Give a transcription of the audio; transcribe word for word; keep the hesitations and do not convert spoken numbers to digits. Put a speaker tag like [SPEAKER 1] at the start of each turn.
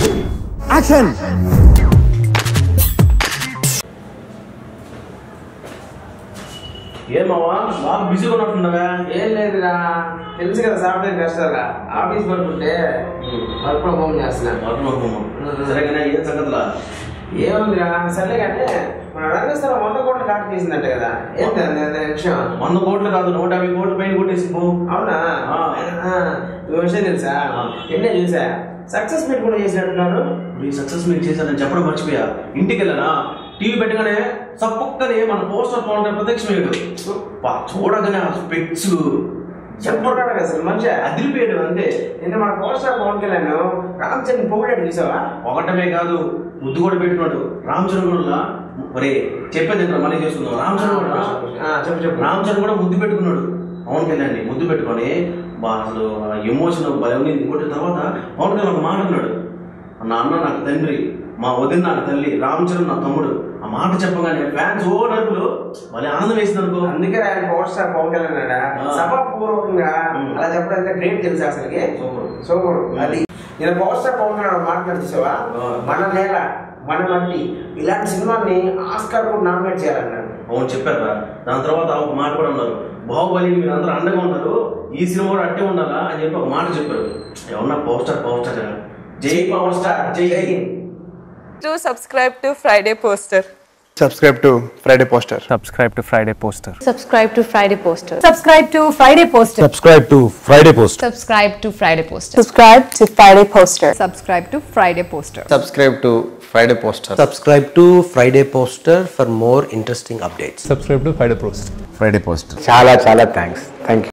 [SPEAKER 1] Action.
[SPEAKER 2] ఏమవ్వా బాగా బిజీగా ఉన్నట్టున్నావా?
[SPEAKER 3] ఏం లేదురా, తెలుసు కదా సాఫ్ట్వేర్ కష్టాలుగా. ఆఫీస్ పడుకుంటే వర్క్ ఫ్రమ్ హోమ్ చేస్తున్నా.
[SPEAKER 2] సరేగానే ఏం సంగతులా?
[SPEAKER 3] ఏముందిరా, సర్లే కంటే మన రంగస్థలం వంద కోట్లు కాటు చేసిందంట కదా, ఏంటి విషయం?
[SPEAKER 2] వంద కోట్లు కాదు, నూట యాభై కోట్లు పైన కొట్టేసి పో.
[SPEAKER 3] అవునా? ఈ విషయం తెలుసా? ఎన్నే చూసా, సక్సెస్ మీట్ కూడా చేసినట్టున్నారు.
[SPEAKER 2] సక్సెస్ మీట్ చేశానని చెప్పడం మర్చిపోయా. ఇంటికి వెళ్ళనా టీవీ పెట్టగానే సప్పక్కనే మన పోస్టర్ పవన్ ప్రత్యక్షమయ్యాడు. చూడగానే ఆ స్పెక్స్
[SPEAKER 3] చెప్పాడు అసలు మంచిగా
[SPEAKER 2] అదిరిపోయాడు అంతే.
[SPEAKER 3] నిన్న మన పోస్టర్ పవన్ కళ్యాణ్ రామ్ చరణ్ పొగిడాడు చూసావా?
[SPEAKER 2] ఒకటమే కాదు, ముద్దు కూడా పెట్టుకున్నాడు. రామ్ చరణ్ కూడా మరి చెప్పేది మళ్ళీ చేసుకుందాం. రామ్ చరణ్ కూడా
[SPEAKER 3] చెప్పు చెప్పు
[SPEAKER 2] రామ్ చరణ్ కూడా ముద్దు పెట్టుకున్నాడు పవన్ కళ్యాణ్. ముద్దు పెట్టుకొని అసలు ఎమోషన్ భయం ఇంకోటి. తర్వాత పవన్ కళ్యాణ్ ఒక మాట అన్నాడు, నా అన్న నాకు తండ్రి, మా వదిన నాకు తల్లి, రామ్ చరణ్ నా తమ్ముడు. ఆ మాట చెప్పగానే ఫ్యాన్స్ ఓ నడుపులు మళ్ళీ ఆనందం వేసింది అనుకో.
[SPEAKER 3] అందుకే ఆయన పవర్ స్టార్ పవన్ కళ్యాణ్ సభాపూర్వకంగా అలా చెప్పడం గ్రేట్ తెలుసు అసలుకి. సూపర్. అది నేను పవర్ స్టార్ పవన్ కళ్యాణ్ మాట్లాడుతావా, మన నేల మన మట్టి ఇలాంటి సినిమాని ఆస్కార్ కూడా నామినేట్ చేయాలన్నాడు.
[SPEAKER 2] అవును చెప్పారా. దాని తర్వాత ఒక మాట కూడా ఉన్నారు, బాహుబలి మీరు అందరూ అండగా ఉన్నారు, ఈ సినిమా కూడా అట్టే ఉండాలా అని చెప్పి ఒక మాట చెప్పారు. ఎవరన్నా పవర్ స్టార్ పవర్ స్టార్ జై పవర్ స్టార్ జై Hind.
[SPEAKER 4] Do subscribe to Friday Poster.
[SPEAKER 1] Subscribe to Friday Poster.
[SPEAKER 5] Subscribe to Friday Poster.
[SPEAKER 6] Subscribe to Friday Poster.
[SPEAKER 7] Subscribe to Friday Poster.
[SPEAKER 5] Subscribe to Friday Poster.
[SPEAKER 6] Subscribe to Friday Poster.
[SPEAKER 7] Subscribe to Friday Poster.
[SPEAKER 6] Subscribe to Friday Poster.
[SPEAKER 8] Subscribe to Friday Poster.
[SPEAKER 9] Subscribe to Friday Poster for more interesting updates.
[SPEAKER 5] Subscribe to Friday Poster. Friday Poster.
[SPEAKER 8] Chala chala thanks. Thank you.